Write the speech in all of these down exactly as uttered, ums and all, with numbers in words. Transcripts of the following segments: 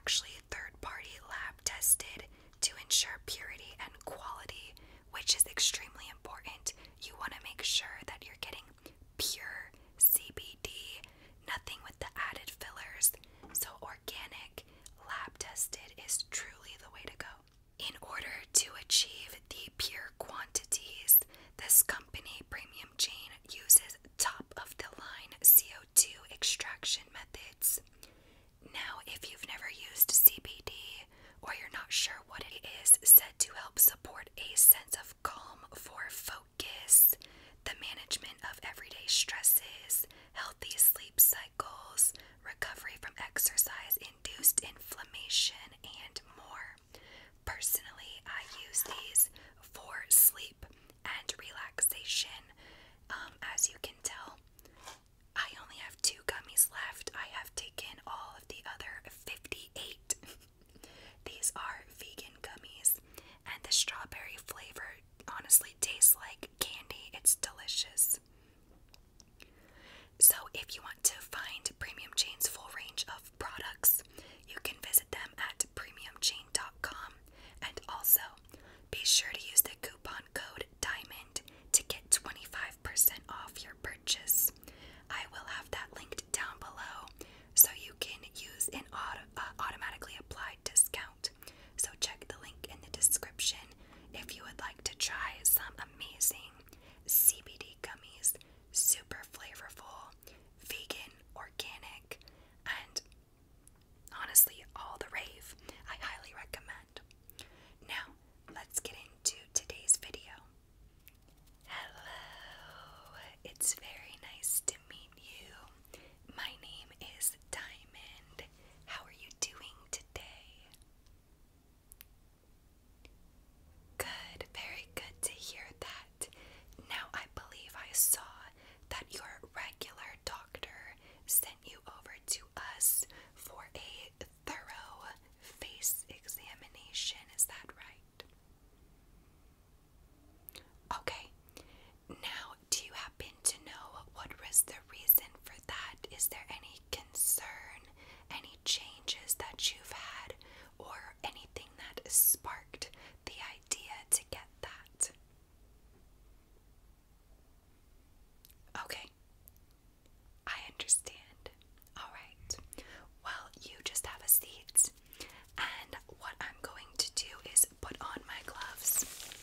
actually third-party lab tested to ensure purity and quality, which is extremely important. You want to make sure that you're getting pure C B D, nothing with the added fillers. So organic, lab tested is truly the way to go. In order to achieve the pure quantities, this company, Premium Chain, uses top-of-the-line C O two extraction methods. Now, if you've never used C B D, or you're not sure what it is, said to help support a sense of calm for focus, the management of everyday stresses, healthy sleep cycles, recovery from exercise-induced inflammation, and more. Personally, I use these for sleep and relaxation. Um, as you can tell, I only have two gummies left. I have taken all of the other fifty-eight. These are vegan gummies, and the strawberry flavor honestly tastes like candy. It's delicious. So if you want to find Premium Chain's full range of products, you can visit them at premium chain dot com, and also be sure to use the coupon code DIAMOND to get twenty-five percent off your purchase. I will have that linked down below so you can use an auto, uh, automatically applied discount. So check the link in the description if you would like to try some amazing C B D gummies, super flavorful, vegan, organic, and honestly all the rave. I highly recommend. Now, let's get into today's video. Hello, it's very nice to meet you. My name is Diamond. How are you doing today? Good, very good to hear that. Now, I believe I saw that your regular doctor sent you over to us for a thorough face examination. Is that right? Okay. Now, do you happen to know what was the reason for that? Is there any concern, any changes that you've had, or anything that sparked the idea to get that? Okay, I understand. Alright, well, you just have a seat, and what I'm going to do is put on my gloves.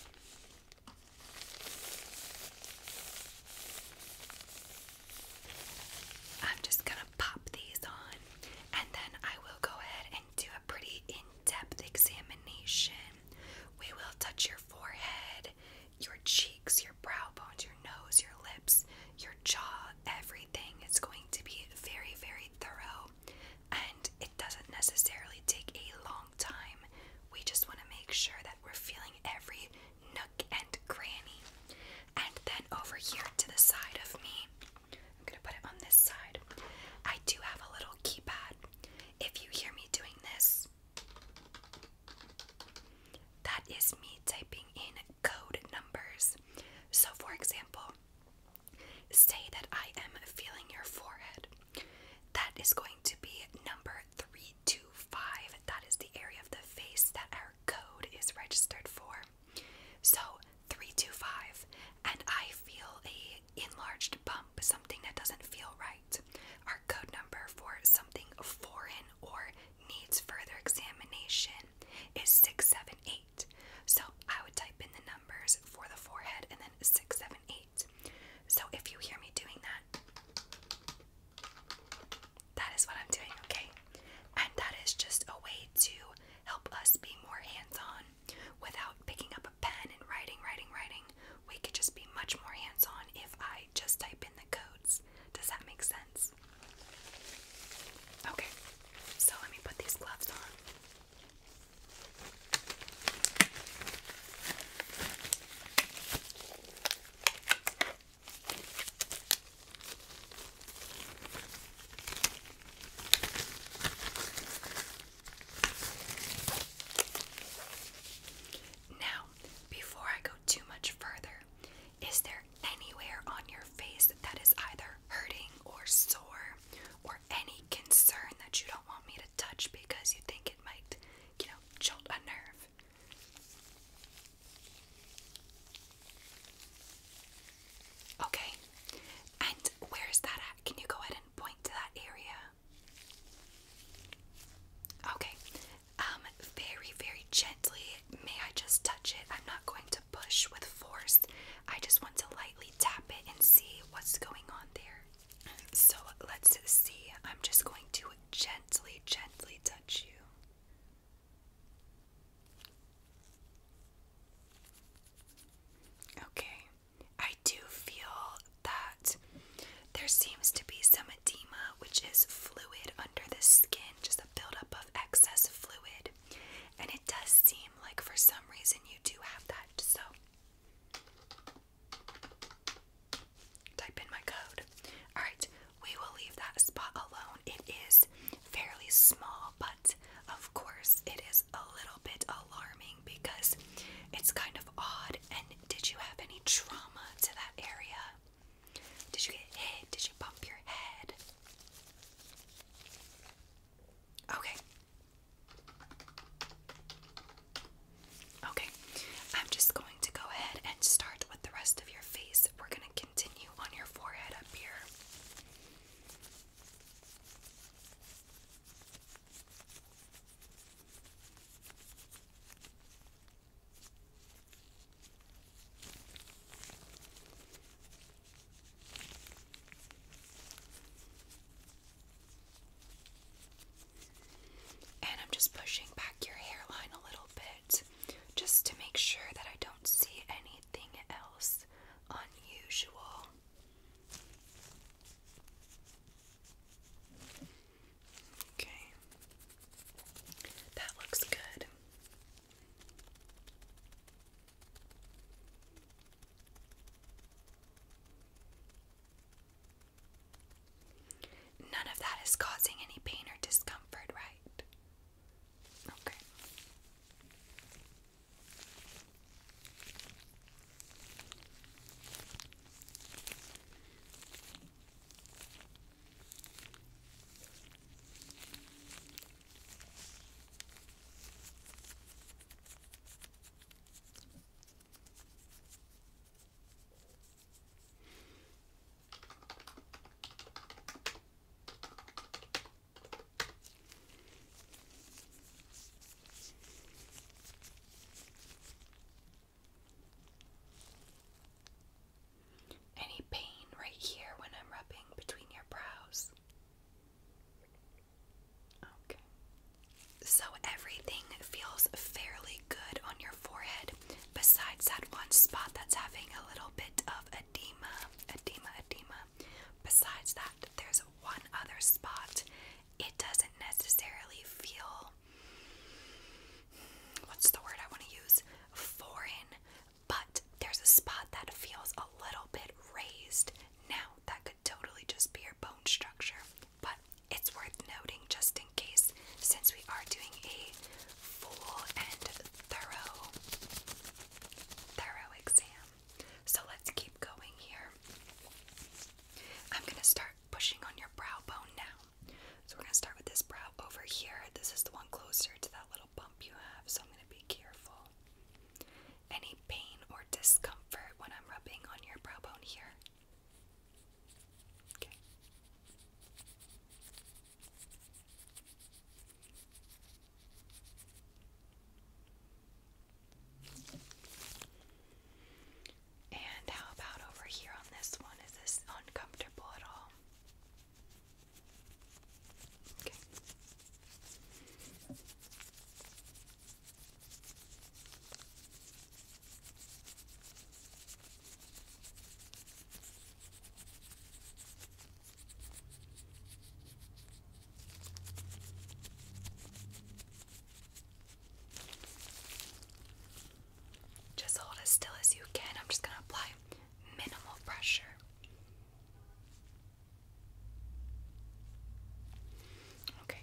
I'm just gonna pop these on, and then I will go ahead and do a pretty in-depth examination. We will touch your forehead, your cheeks, your brow bones, your nose, your lips, your jaw, everything. It's going to be very, very thorough, and it doesn't necessarily take a long time. We just want to make sure that we're feeling every nook and cranny. And then over here to the side of me, I'm going to put it on this side, I do have a little keypad. If you hear me doing this, that is me typing in code numbers. So for example, say that I am feeling your forehead. That is going to be number three two five. That is the area of the face that our code is registered for. So three two five, and I feel a enlarged bump, something that doesn't feel right. Our code number for something foreign or needs further examination is six seven eight. So I would type in the numbers for the forehead and then six seven eight. So if you hear me doing that, that is what I'm doing, okay? And that is just a way to help us be more hands-on without picking up a pen and writing, writing, writing. We could just be much more hands-on if I just type in the codes. Does that make sense? Okay, so let me put these gloves on. just pushing back your hairline a little bit, just to make sure that I don't see anything else unusual. Okay, that looks good. None of that is causing any pain or discomfort, right? Okay. Any pain right here when I'm rubbing between your brows? Okay. So everything feels fairly good on your forehead, besides that one spot that's having a little bit of edema, edema, edema. Besides that, there's one other spot. It doesn't necessarily feel, what's the word I want to use? Foreign, but there's a spot that feels a little bit raised. Now, that could totally just be your bone structure, but it's worth noting just in case, since we are doing a full and thorough, thorough exam. So let's keep going here. I'm going to start pushing on your brow bone now. So we're going to start with this brow over here. This is the one closer to that little bump you have, so I'm going to be careful. Any pain or discomfort when I'm rubbing on your brow bone here? Okay. And how about over here on this one? Is this uncomfortable at all? Okay. Just hold as still as you can. I'm just going to apply minimal pressure. Okay.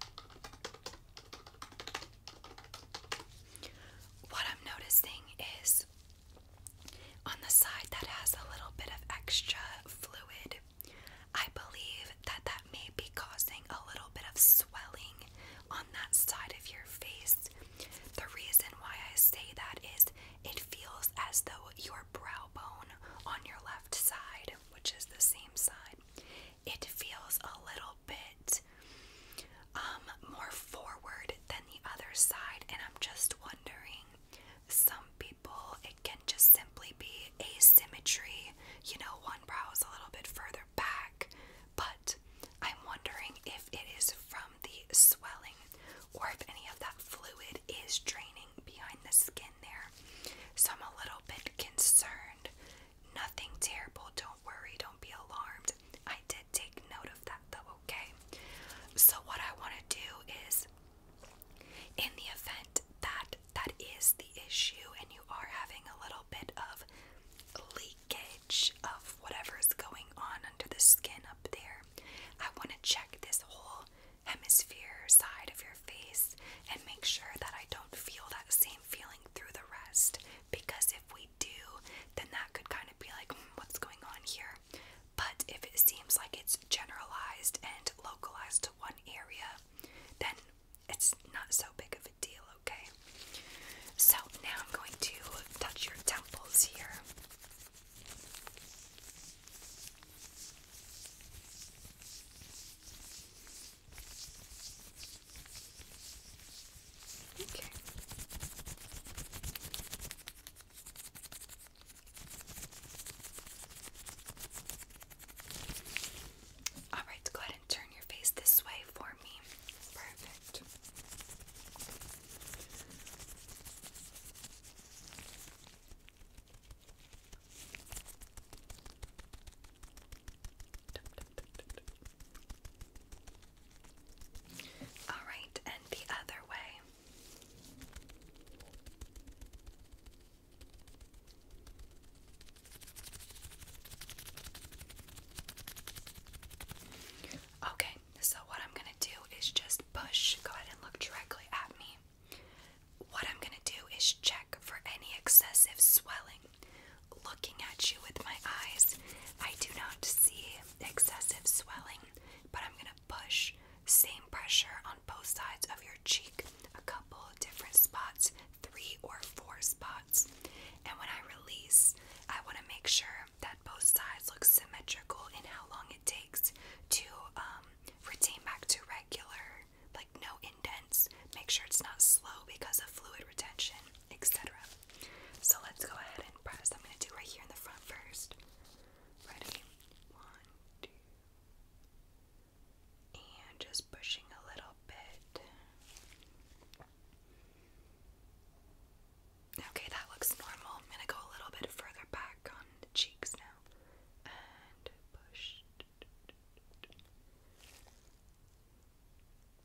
What I'm noticing is on the side that has a little bit of extra fluid, I believe that that may be causing a little bit of swelling on that side of your face. The reason why I say that is it feels as though your brow bone on your left side, which is the same side, it feels a little bit um, more forward than the other side, and I'm just wondering, some people, it can just simply be asymmetry. You know, one brow is a little bit further back, but I'm wondering if it is from the swelling or if any of that fluid is draining behind the skin there. So I'm a little bit concerned. Nothing terrible, don't worry, don't be alarmed. I did take note of that though, okay? So what I want to do is, in the event that that is the issue and you are having a little bit of leakage of whatever's going on under the skin up there, I want to check this whole hemisphere side of your face and make sure that I don't feel that same feeling through the rest, because if we do, then that could kind of be like, hmm, what's going on here? But if it seems like it's generalized and localized to one area, then it's not so big of a deal, okay? So now I'm going to touch your temples here. Okay. Alright, go ahead and turn your face this way for me. Perfect. sides of your cheek, a couple different spots, three or four spots. And when I release, I want to make sure that both sides look symmetrical in how long it takes to um, retain back to regular, like no indents. Make sure it's not slow because of fluid retention, et cetera. So let's go ahead and press. I'm going to do right here in the front first. Ready? One, two. And just pushing a little bit. Okay, that looks normal. I'm going to go a little bit further back on the cheeks now. And push.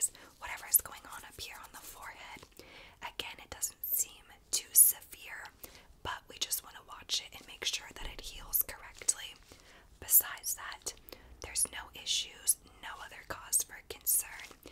eyes, whatever is going on up here on the forehead. Again, it doesn't seem too severe, but we just want to watch it and make sure that it heals correctly. Besides that, there's no issues, no other cause for concern.